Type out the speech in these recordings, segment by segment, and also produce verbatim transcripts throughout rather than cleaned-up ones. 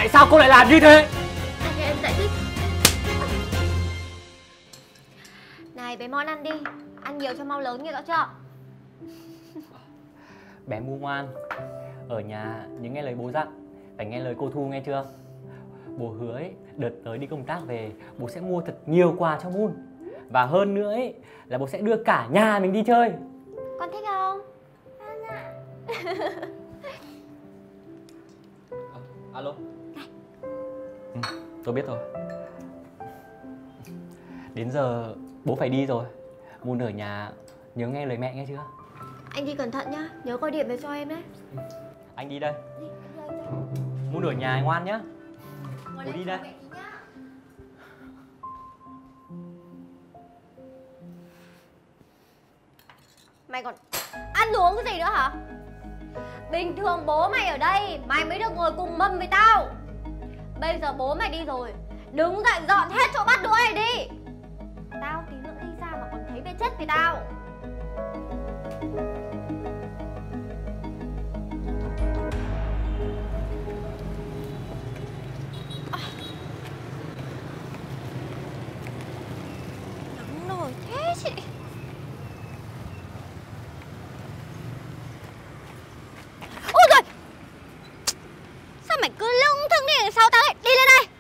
Tại sao cô lại làm như thế? Anh cho em giải thích. Này bé Mon ăn đi. Ăn nhiều cho mau lớn nghe rõ chưa? Bé Mu ngoan, ở nhà nhớ nghe lời bố dặn, phải nghe lời cô Thu nghe chưa? Bố hứa ấy, đợt tới đi công tác về bố sẽ mua thật nhiều quà cho Mun. Và hơn nữa ấy, là bố sẽ đưa cả nhà mình đi chơi. Con thích không? À, alo. Ừ, tôi biết rồi. Đến giờ bố phải đi rồi. Mun ở nhà nhớ nghe lời mẹ nghe chưa? Anh đi cẩn thận nhá, nhớ gọi điện về cho em đấy. Ừ. Anh đi đây. Đi, anh đi đây. Mun ở nhà ngoan nhá. Bố đi đây. Mày còn ăn uống cái gì nữa hả? Bình thường bố mày ở đây mày mới được ngồi cùng mâm với tao. Bây giờ bố mày đi rồi, đứng dậy dọn hết chỗ bắt đũa này đi. Tao tí nữa đi ra mà còn thấy về chết với tao. Nóng nổi thế chị. Ôi giời, sao mày cứ lững thững đi đằng sau tao ấy? Đi lên đây.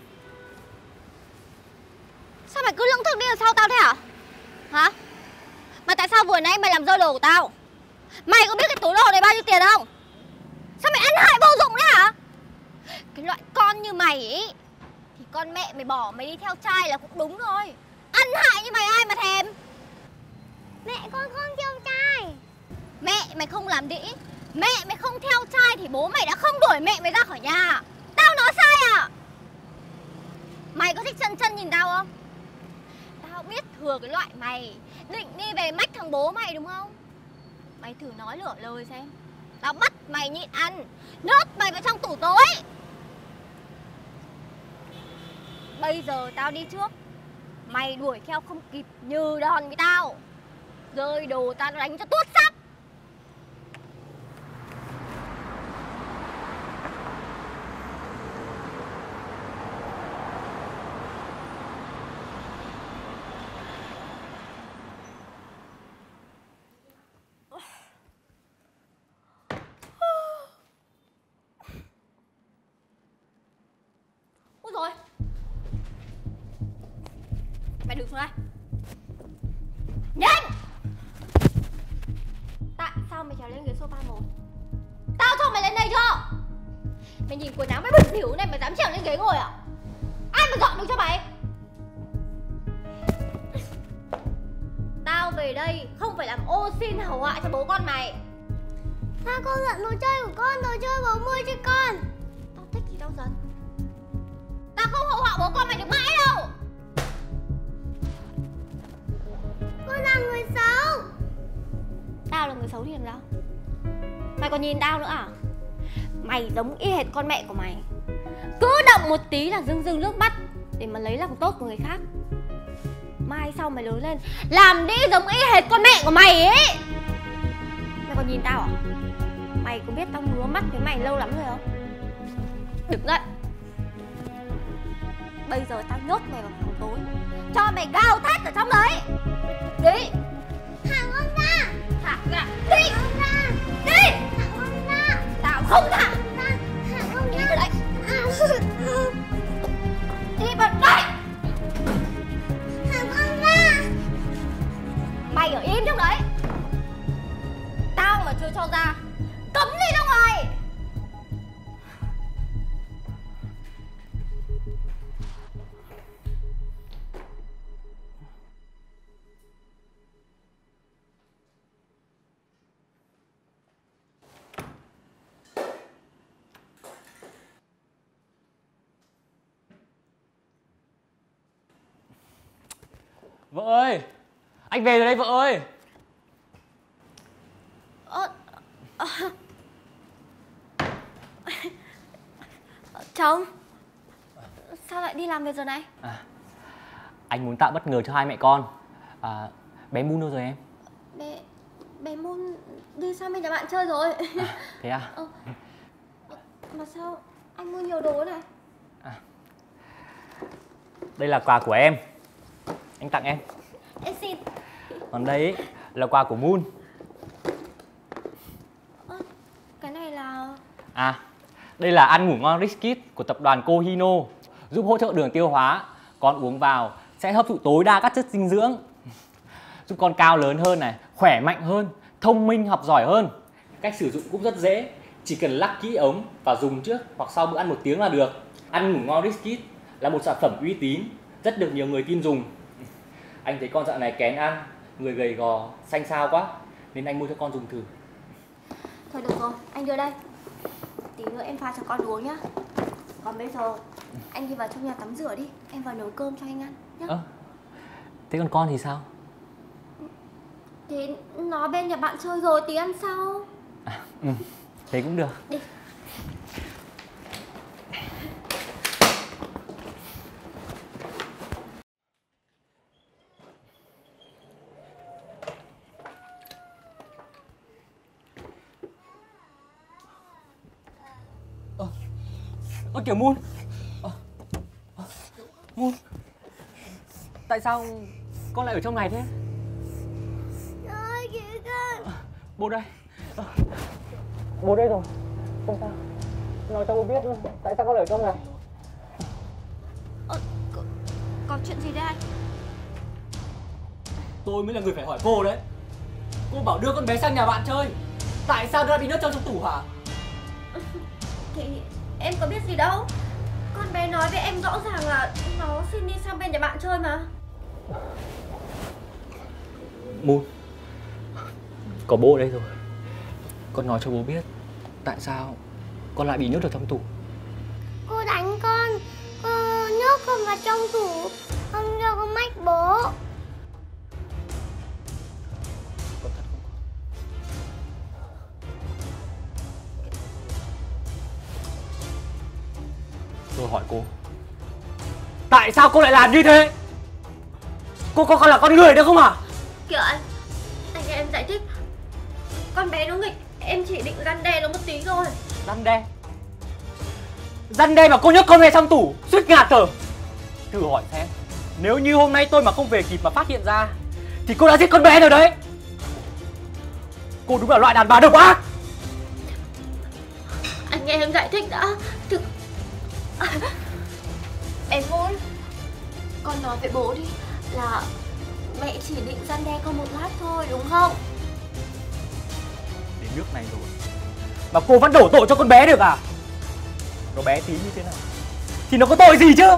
Sao mày cứ lững thững đi đằng sau tao thế hả? Hả? Mà tại sao vừa nãy mày làm rơi đồ của tao? Mày có biết cái túi đồ này bao nhiêu tiền không? Sao mày ăn hại vô dụng đấy hả? Cái loại con như mày ấy thì con mẹ mày bỏ mày đi theo trai là cũng đúng rồi. Ăn hại như mày ai mà thèm. Mẹ con không theo trai. Mẹ mày không làm đĩ, mẹ mày không theo trai thì bố mày đã không đuổi mẹ mày ra khỏi nhà. Tao nói sai à? Mày có thích chân chân nhìn tao không? Tao biết thừa cái loại mày định đi về mách thằng bố mày đúng không? Mày thử nói lửa lời xem. Tao bắt mày nhịn ăn, nhốt mày vào trong tủ tối. Bây giờ tao đi trước, mày đuổi theo không kịp như đòn với tao. Rơi đồ tao đánh cho tuốt sắc. Ôi rồi. Mày đứng xuống đây. Nhanh. Tại sao mày trèo lên ghế sofa một? Tao cho mày lên đây chưa? Mày nhìn quần áo mày bẩn thỉu này mà dám trèo lên ghế ngồi à? Ai mà dọn được cho mày? Tao về đây không phải làm ô xin hầu họa cho bố con mày. Sao con giận đồ chơi của con, đồ chơi bố mua cho con? Tao thích thì tao giận. Tao không hầu họa bố con mày được mãi đâu. Con là người xấu. Tao là người xấu thì làm sao? Mày còn nhìn tao nữa à? Mày giống y hệt con mẹ của mày. Cứ động một tí là rưng rưng nước mắt để mà lấy lòng tốt của người khác. Mai sau mày lớn lên làm đi giống y hệt con mẹ của mày ấy. Mày còn nhìn tao à? Mày có biết tao ngứa mắt với mày lâu lắm rồi không? Đứng dậy. Bây giờ tao nhốt mày vào phòng tối, cho mày gào thét ở trong đấy. Đi. Thả con ra. Thả ra. Đi. Thả con ra. Đi. Thả con ra. Tao không thả. Thả con Đi ra. vào đây. Đi vào đây. Thả con ra. Mày ở im trong đấy. Tao mà chưa cho ra, cấm đi ra ngoài. Vợ ơi, anh về rồi đây vợ ơi. Ờ, ờ. Chồng, sao lại đi làm về giờ này? À, anh muốn tạo bất ngờ cho hai mẹ con. À, bé Moon đâu rồi em? Bé, bé Moon đi sang bên nhà bạn chơi rồi. À, thế à? Ờ, mà sao Anh mua nhiều đồ này. À, đây là quà của em, anh tặng em. Em xin. Còn đây ấy, là quà của Moon. À, cái này là... À, đây là ăn ngủ ngon Rich Kid của tập đoàn Kohino, giúp hỗ trợ đường tiêu hóa. Con uống vào sẽ hấp thụ tối đa các chất dinh dưỡng, giúp con cao lớn hơn này, khỏe mạnh hơn, thông minh, học giỏi hơn. Cách sử dụng cũng rất dễ, chỉ cần lắc kỹ ống và dùng trước hoặc sau bữa ăn một tiếng là được. Ăn ngủ ngon Rich Kid là một sản phẩm uy tín, rất được nhiều người tin dùng. Anh thấy con dạo này kén ăn, người gầy gò, xanh xao quá, nên anh mua cho con dùng thử. Thôi được rồi, anh đưa đây. Tí nữa em pha cho con uống nhá. Còn bây giờ anh đi vào trong nhà tắm rửa đi, em vào nấu cơm cho anh ăn nhá. Ơ, thế còn con thì sao? Thế nó bên nhà bạn chơi rồi, tí ăn sau. À, ừ, thế cũng được. Đi. Ơ kìa Moon. Ờ, ờ, Moon, tại sao con lại ở trong này thế? Ơi kìa con. Bố đây. Ờ, bố đây rồi. Không sao. Nói cho bố biết tại sao con lại ở trong này. Ờ, có, có chuyện gì đây anh? Tôi mới là người phải hỏi cô đấy. Cô bảo đưa con bé sang nhà bạn chơi, tại sao nó lại bị nhốt trong trong tủ hả? Thì em có biết gì đâu. Con bé nói với em rõ ràng là nó xin đi sang bên nhà bạn chơi mà. Moon, có bố ở đây rồi. Con nói cho bố biết tại sao con lại bị nhốt ở trong tủ. Cô đánh con. Cô nhốt con vào trong tủ. Không cho con mách bố. Con thật không con? Tôi hỏi cô, tại sao cô lại làm như thế? Cô có còn là con người nữa không hả? Kìa anh, anh nghe em giải thích. Con bé nó nghịch, em chỉ định răn đe nó một tí thôi. Răn đe? Răn đe mà cô nhốt con về trong tủ, suýt ngạt thở. Thử hỏi xem, nếu như hôm nay tôi mà không về kịp mà phát hiện ra thì cô đã giết con bé rồi đấy. Cô đúng là loại đàn bà độc ác. Anh nghe em giải thích đã. Thực... Em muốn con nói với bố đi là mẹ chỉ định răn đe con một lát thôi, đúng không? Đến nước này rồi mà cô vẫn đổ tội cho con bé được à? Nó bé tí như thế nào thì nó có tội gì chứ?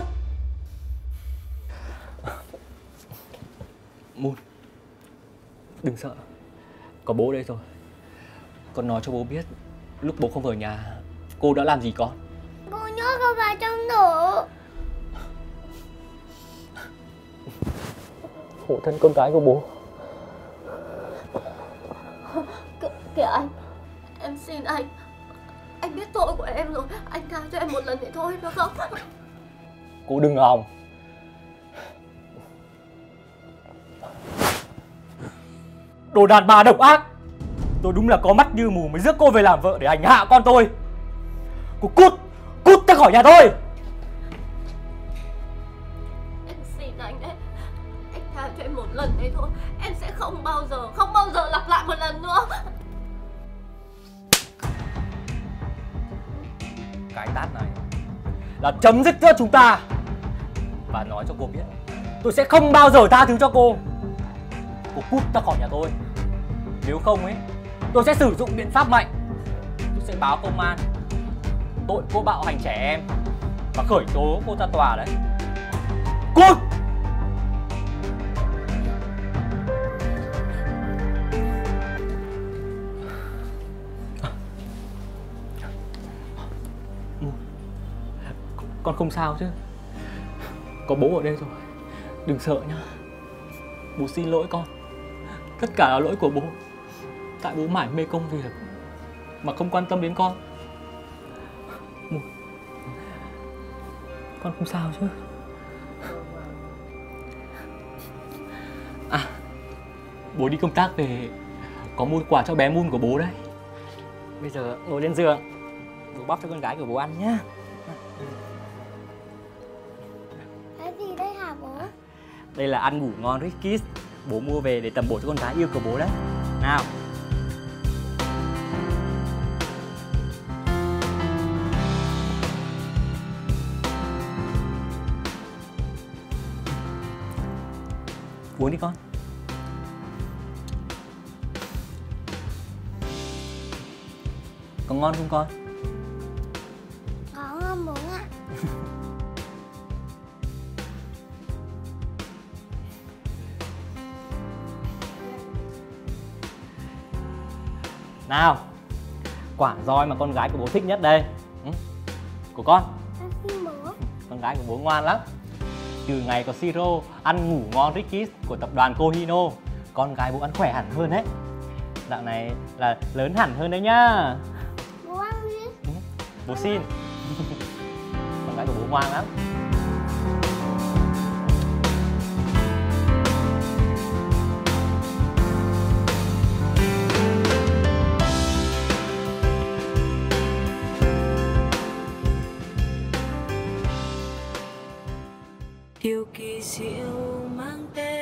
Moon, đừng sợ, có bố đây rồi. Con nói cho bố biết lúc bố không ở nhà cô đã làm gì con. Cô nhốt con vào trong tủ. Khổ thân con gái của bố. K kìa anh, em xin anh. Anh biết tội của em rồi, anh tha cho em một lần để thôi, được không? Cô đừng hòng. Đồ đàn bà độc ác. Tôi đúng là có mắt như mù mới rước cô về làm vợ để hành hạ con tôi. Cô cút, cút ra khỏi nhà tôi. Em xin anh đấy, anh tha cho em một lần đấy thôi. Em sẽ không bao giờ, không bao giờ lặp lại một lần nữa. Cái tát này là chấm dứt giữa chúng ta. Và nói cho cô biết, tôi sẽ không bao giờ tha thứ cho cô. Cô cút ra khỏi nhà tôi. Nếu không ấy, tôi sẽ sử dụng biện pháp mạnh. Tôi sẽ báo công an tội cô bạo hành trẻ em và khởi tố cô ra tòa đấy. Cút! Con không sao chứ? Có bố ở đây rồi, đừng sợ nhá. Bố xin lỗi con. Tất cả là lỗi của bố. Tại bố mải mê công việc mà không quan tâm đến con. Con không sao chứ? À, bố đi công tác về, có mua quà cho bé Moon của bố đấy. Bây giờ ngồi lên giường, bố bóc cho con gái của bố ăn nhá. Cái gì đây hả bố? Đây là ăn ngủ ngon Rich Kiss. Bố mua về để tầm bổ cho con gái yêu của bố đấy. Nào. Uống đi con. Có ngon không con? Có ngon bố ạ. Nào. Quả roi mà con gái của bố thích nhất đây. Ừ. Của con. Con xin bố. Con gái của bố ngoan lắm. Từ ngày có siro ăn ngủ ngon Rich Kiss của tập đoàn Kohino, con gái bố ăn khỏe hẳn hơn đấy. Dạo này là lớn hẳn hơn đấy nhá. Bố ăn đi. Ừ. Bố xin. Con gái của bố ngoan lắm. Điều kỳ diệu mang tên